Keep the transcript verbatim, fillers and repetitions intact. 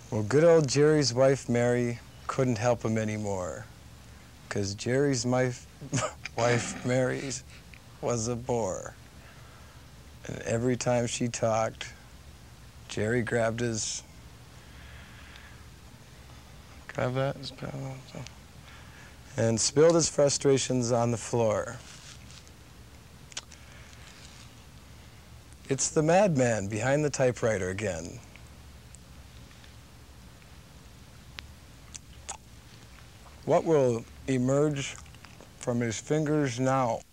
Well, good old Jerry's wife, Mary, couldn't help him anymore, because Jerry's my wife, Mary, was a bore. And every time she talked, Jerry grabbed his, grab that, and spilled his frustrations on the floor. It's the madman behind the typewriter again. What will emerge from his fingers now?